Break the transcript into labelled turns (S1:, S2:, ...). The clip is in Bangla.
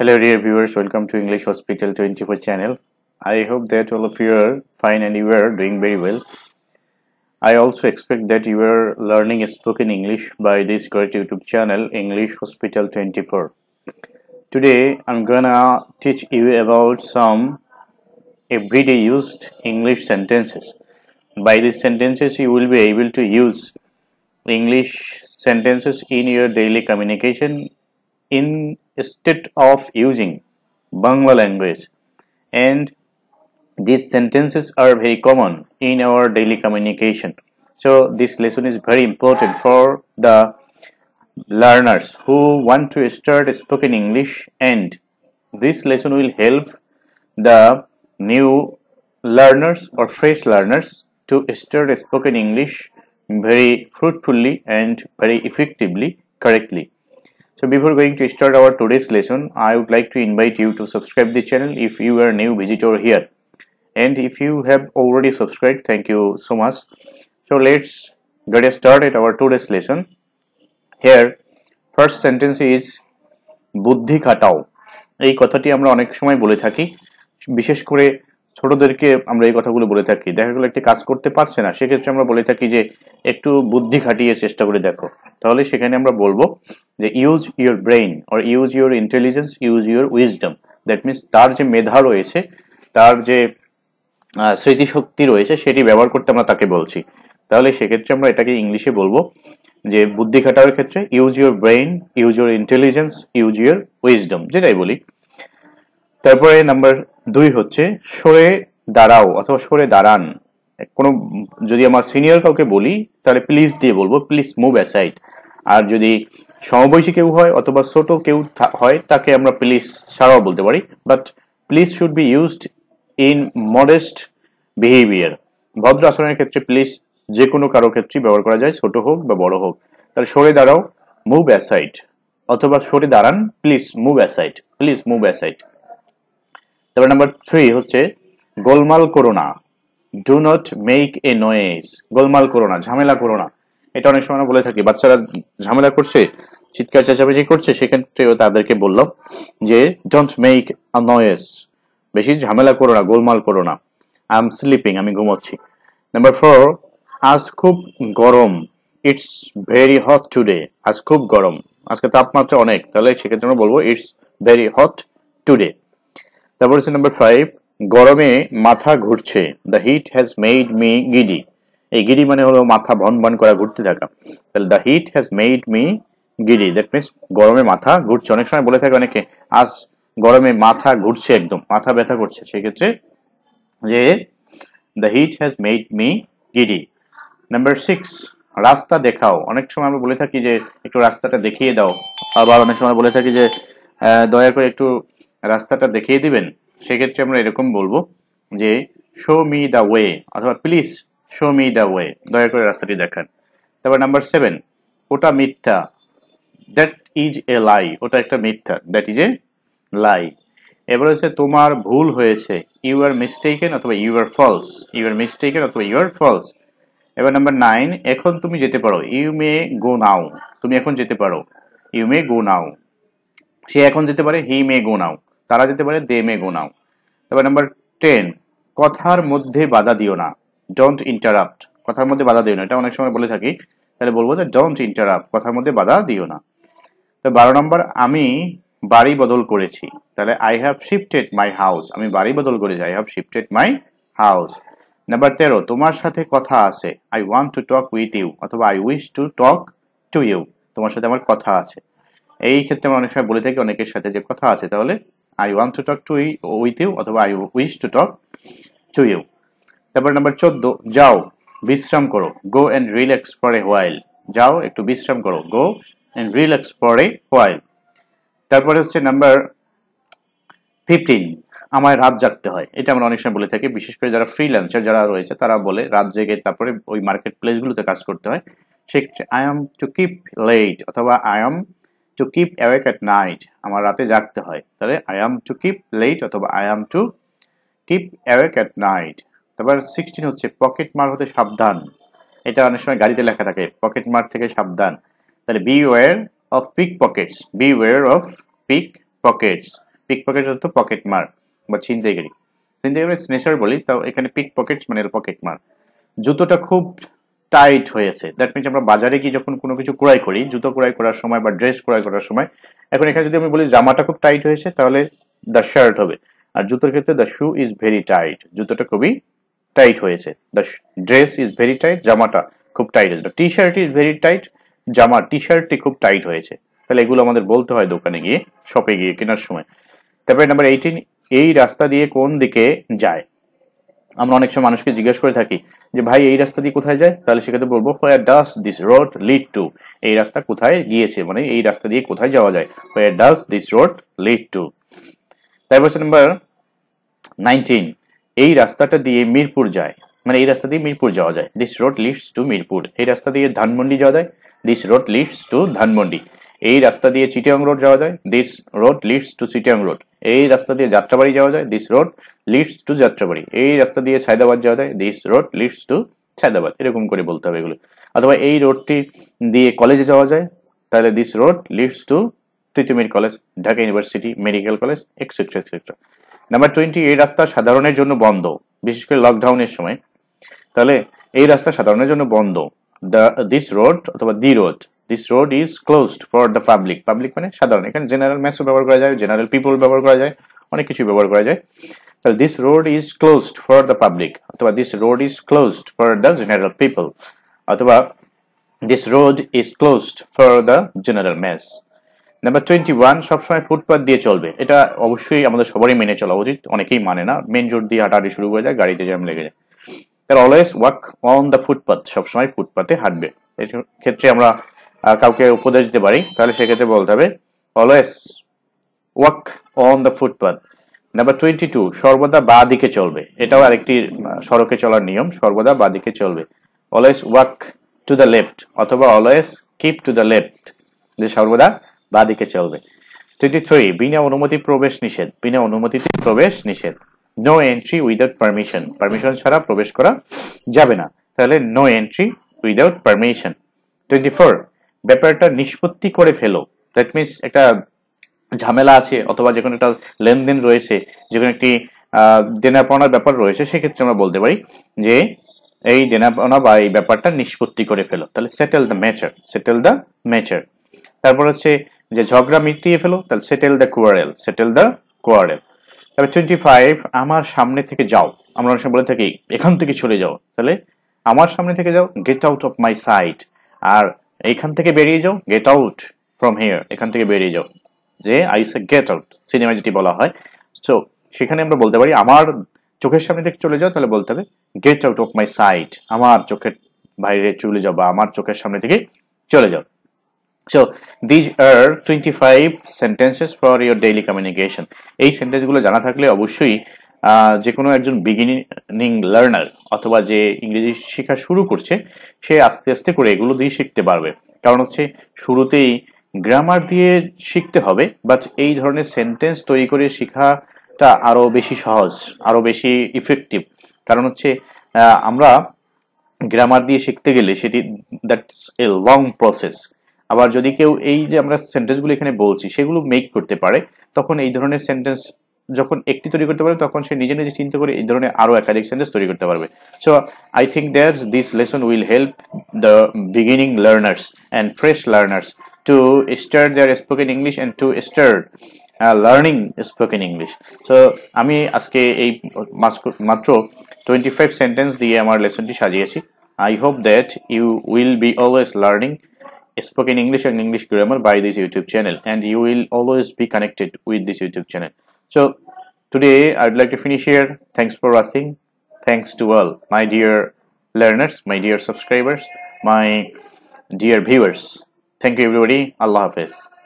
S1: Hello dear viewers, welcome to English Hospital 24 channel. I hope that all of you are fine and you are doing very well. I also expect that you are learning spoken English by this great YouTube channel English Hospital 24. Today I'm gonna teach you about some everyday used English sentences. By these sentences you will be able to use English sentences in your daily communication instead of using Bangla language, and these sentences are very common in our daily communication. So this lesson is very important for the learners who want to start spoken English, and this lesson will help the new learners or fresh learners to start spoken English very fruitfully and very effectively, correctly. So before going to start our today's lesson, I would like to invite you to subscribe the channel if you are a new visitor here. And if you have already subscribed, thank you so much. So let's get started our today's lesson. Here, first sentence is বুদ্ধি খাটাও। এই কথাটি আমরা অনেক সময় বলে থাকি, বিশেষ করে ছোটদেরকে আমরা এই কথাগুলো বলে থাকি। দেখা গেল একটি কাজ করতে পারছে না, সেক্ষেত্রে আমরা বলে থাকি যে একটু বুদ্ধি খাটিয়ে চেষ্টা করে দেখো। তাহলে সেখানে আমরা বলবো যে use your brain or use your intelligence, use your wisdom. That means তার যে মেধা রয়েছে, তার যে স্মৃতিশক্তি রয়েছে, সেটি ব্যবহার করতে আমরা তাকে বলছি। তাহলে সেক্ষেত্রে আমরা এটাকে ইংলিশে বলবো যে বুদ্ধি খাটানোর ক্ষেত্রে use your brain, use your intelligence, use your wisdom, যেটাই বলি। তারপরে নাম্বার 2 হচ্ছে সরে দাঁড়াও অথবা সরে দাঁড়ান। কোনো যদি আমার সিনিয়র কাউকে বলি তাহলে প্লিজ দিয়ে বলবো, প্লিজ মুভ অ্যাসাইড। আর যদি সমবয়সী কেউ হয় অথবা ছোট কেউ হয় তাকে আমরা প্লিজ ছাড়াও বলতে পারি, but please should be used in modest behaviour. ভদ্র আচরণের ক্ষেত্রে প্লিজ যে কোনো কারো ক্ষেত্রে ব্যবহার করা যায়, ছোট হোক বা বড় হোক। তাহলে সরে দাঁড়াও, মুভ অ্যাসাইড, অথবা সরে দাঁড়ান, please move aside, please move aside. তারপর নাম্বার 3 হচ্ছে গোলমাল করো না, do not make a noise. গোলমাল করো না, ঝামেলা করো না। এটা অনেক সময় বলে থাকি, বাচ্চারা ঝামেলা করছে, চিৎকার চেঁচামেচি করছে, সেক্ষেত্রেও তাদেরকে বললাম যে ডোন্ট মেক আ নয়েজ, বেশি ঝামেলা করো না, গোলমাল করো না। আই এম স্লিপিং, আমি ঘুমোচ্ছি। নাম্বার 4, আজ খুব গরম, ইটস ভেরি হট টুডে। আজ খুব গরম, আজকে তাপমাত্রা অনেক, তাহলে সেক্ষেত্রে আমরা বলবো ইটস ভেরি হট টুডে। তারপর হচ্ছে নাম্বার 5, গরমে মাথা ঘুরছে, the heat has made me giddy. এই গিডি মানে হলো মাথা ভন ভন করা, ঘুরতে থাকা। তাহলে the heat has made me giddy, that means গরমে মাথা ঘুরছে। অনেক সময় বলে থাকে অনেকে আজ গরমে মাথা ঘুরছে, একদম মাথা ব্যথা করছে, সেক্ষেত্রে যে the heat has made me giddy. Number 6, রাস্তা দেখাও। অনেক সময় আমরা বলে থাকি যে একটু রাস্তাটা দেখিয়ে দাও, আবার অনেক সময় বলে থাকি যে দয়া করে একটু রাস্তাটা দেখিয়ে দিবেন। সেক্ষেত্রে আমরা এরকম বলবো যে শো মি দ্য ওয়ে, অথবা please show me the way, দয়া করে রাস্তাটি দেখান। তারপর নাম্বার 7, ওটা মিথ্যা, দ্যাট ইজ এ লাই। ওটা একটা মিথ্যা, দ্যাট ইজ এ লাই। এবার হচ্ছে তোমার ভুল হয়েছে, ইউ আর মিস্টেকেন অথবা you are false, you are mistaken অথবা ইউ আর ফলস। এবার নাম্বার 9, এখন তুমি যেতে পারো, ইউ মে গো নাও। তুমি এখন যেতে পারো, ইউ মে গো নাও। সে এখন যেতে পারে, হি মে গো নাও। তারা যেতে পারে, দে মে গো নাও। তারপর নাম্বার 10, কথার মধ্যে বাধা দিও না, ডোন্ট ইন্টারাপ্ট। কথার মধ্যে বাধা দিও না, এটা অনেক সময় বলে থাকি, তাহলে বলবো যে ডোন্ট ইন্টারাপ্ট, কথার মধ্যে বাধা দিও না। তো 12 নম্বর, আমি বাড়ি বদল করেছি, তাহলে I have shifted my house. আমি বাড়ি বদল করেছি, I have shifted my house. Number 13, তোমার সাথে কথা আছে, I want to talk with you অথবা I wish to talk to you. তোমার সাথে আমার কথা আছে। এই ক্ষেত্রে আমরা অনেক সময় বলে থাকি অনেকের সাথে যে কথা আছে, তাহলে I want to talk to with you অথবা I wish to talk to you. তারপর নাম্বার 14, যাও বিশ্রাম করো, go and relax for a while. যাও একটু বিশ্রাম করো, go and relax for a while. তারপরে হচ্ছে নাম্বার 15, আমায় রাত জাগতে হয়। এটা আমরা অনেক সময় বলে থাকি, বিশেষ করে যারা ফ্রিল্যান্সার যারা রয়েছে তারা বলে রাত জেগে তারপরে ওই মার্কেট প্লেসগুলোতে কাজ করতে হয়। সেক্ষেত্রে I am to keep late অথবা I am to keep awake at night, আমার রাতে জাগতে হয়। তাহলে I am to keep late অথবা I am to keep awake at night. তারপর 16 হচ্ছে পকেট মার হতে সাবধান। এটা অনেক সময় গাড়িতে লেখা থাকে, পকেট মার থেকে সাবধান। তাহলে beware of pick pockets, beware of pick pockets. Pick pocket অর্থ পকেট মার বা ছিনতাইকারী। ছিনতাইকারী স্নেচার বলি, তাও এখানে পিক পকেট মানে পকেট মার। জুতোটা খুব টাইট হয়েছে, দ্যাট মিনস আমরা বাজারে গিয়ে যখন কোনো কিছু ক্রয় করি, জুতো ক্রয় করার সময় বা ড্রেস ক্রয় করার সময়, এখন এখানে যদি আমি বলি জামাটা খুব টাইট হয়েছে, তাহলে দ্য শার্ট হবে। আর জুতোর ক্ষেত্রে the shoe is very tight, জুতোটা খুবই টাইট হয়েছে। The dress is very tight, জামাটা খুব টাইট হয়েছে। T shirt is very tight, জামা টি শার্টটি খুব টাইট হয়েছে। তাহলে এগুলো আমাদের বলতে হয় দোকানে গিয়ে, শপে গিয়ে কেনার সময়। তারপরে নাম্বার 18, এই রাস্তা দিয়ে কোন দিকে যায়। আমরা অনেক সময় মানুষকে জিজ্ঞেস করে থাকি যে ভাই এই রাস্তা দিয়ে কোথায় যায়, তাহলে সেক্ষেত্রে বলবো where does this road lead to, এই রাস্তা কোথায় গিয়েছে, মানে এই রাস্তা দিয়ে কোথায় যাওয়া যায়, where does this road lead to. তারপর নাম্বার 19, এই রাস্তাটা দিয়ে মিরপুর যায়, মানে এই রাস্তা দিয়ে মিরপুর যাওয়া যায়, this road leads to Mirpur. এই রাস্তা দিয়ে ধানমন্ডি যাওয়া যায়, this road leads to Dhanmondi. এই রাস্তা দিয়ে চিটাং রোড যাওয়া যায়, this road leads to Chittagong road. এই রাস্তা দিয়ে যাত্রাবাড়ি যাওয়া যায়, this road leads to Jatrabari. এই রাস্তা দিয়ে সায়দাবাদ যাওয়া যায়, this road leads to Sayedabad. এরকম করে বলতে হবে এগুলো। অথবা এই রোডটি দিয়ে কলেজে যাওয়া যায়, তাহলে this road leads to Titumir college, Dhaka university medical college, etcetera etcetera. Number 20, এই রাস্তা সাধারণের জন্য বন্ধ, বিশেষ করে লকডাউনের সময়। তাহলে এই রাস্তা সাধারণের জন্য বন্ধ, দিস রোড অথবা the road, this road is closed for the public. Public মানে সাধারণ, এখানে জেনারেল ম্যাসও ব্যবহার করা যায়, জেনারেল পিপল ব্যবহার করা যায়, অনেক কিছু ব্যবহার করা যায়। তাহলে this road is closed for the public, অথবা this road is closed for the general people, অথবা this road is closed for the general mass. Number 21, সবসময় ফুটপাথ দিয়ে চলবে। এটা অবশ্যই আমাদের সবারই মেনে চলা উচিত, অনেকেই মানে না, মেন রোড দিয়ে হাঁটাহাঁটি শুরু করে যায়, গাড়িতে জ্যাম লেগে যায়। তার always walk on the footpath, সবসময় ফুটপাথে হাঁটবে। এর ক্ষেত্রে আমরা কাউকে উপদেশ দিতে পারি, তাহলে সেক্ষেত্রে বলতে হবে always walk on the footpath. Number 22, সর্বদা বা দিকে চলবে। এটাও আরেকটি সড়কে চলার নিয়ম, সর্বদা বা দিকে চলবে। Always walk to the left, অথবা always keep to the left, যে সর্বদা বা দিকে চলবে। 23, বিনা অনুমতি প্রবেশ নিষেধ, বিনা অনুমতিতে প্রবেশ নিষেধ। No entry without permission, permission ছাড়া প্রবেশ করা যাবে না, তাহলে নো এন্ট্রি উইদাউট পারমিশন। 24, ব্যাপারটা নিষ্পত্তি করে ফেলো, দ্যাট মিনস একটা ঝামেলা আছে অথবা যে কোনো একটা লেনদেন রয়েছে, যে কোনো একটি দেনা পাওনার ব্যাপার রয়েছে, সেক্ষেত্রে আমরা বলতে পারি যে এই দেনা পাওনা বা এই ব্যাপারটা নিষ্পত্তি করে ফেলো, তাহলে settle the matter, settle the matter. তারপর হচ্ছে যে ঝগড়া মিটিয়ে ফেলো, তাহলে settle the quarrel, settle the quarrel. তারপর 25, আমার সামনে থেকে যাও, আমরা অনেক সময় বলে থাকি এখান থেকে চলে যাও, তাহলে আমার সামনে থেকে যাও, get out of my sight. আর এইখান থেকে বেরিয়ে যাও, গেট আউট ফ্রম হিয়ার, এখান থেকে বেরিয়ে যাও, যে I say get out, cinema যেটি বলা হয়। সো সেখানে আমরা বলতে পারি আমার চোখের সামনে থেকে চলে যাও, তাহলে বলতে হবে get out of my sight, আমার চোখের বাইরে চলে যাও বা আমার চোখের সামনে থেকে চলে যাও। So these are 25 sentences for your daily communication. এই সেন্টেন্সগুলো জানা থাকলে অবশ্যই যে কোনো একজন বিগিনিং লার্নার অথবা যে ইংরেজি শেখা শুরু করছে, সে আস্তে আস্তে করে এগুলো দিয়ে শিখতে পারবে। কারণ হচ্ছে শুরুতেই গ্রামার দিয়ে শিখতে হবে, বাট এই ধরনের সেন্টেন্স তৈরি করে শেখাটা আরো বেশি সহজ, আরো বেশি ইফেক্টিভ। কারণ হচ্ছে আমরা গ্রামার দিয়ে শিখতে গেলে সেটি দ্যাটস এ লং প্রসেস। আবার যদি কেউ এই যে আমরা সেন্টেন্সগুলো এখানে বলছি সেগুলো মেক করতে পারে, তখন এই ধরনের সেন্টেন্স যখন একটি তৈরি করতে পারে, তখন সে নিজে নিজে চিন্তা করে এই ধরনের আরো একাধিক সেন্টেন্স তৈরি করতে পারবে। So I think that this lesson will help the beginning learners and fresh learners to start their spoken English and to start learning spoken English. সো আমি আজকে এই মাত্র 25 সেন্টেন্স দিয়ে আমার লেসনটি সাজিয়েছি। I hope that you will be always learning spoken English and English grammar by this YouTube channel, and you will always be connected with this YouTube channel. So today I'd like to finish here. Thanks for watching. Thanks to all my dear learners, my dear subscribers, my dear viewers. Thank you everybody. Allah Hafiz.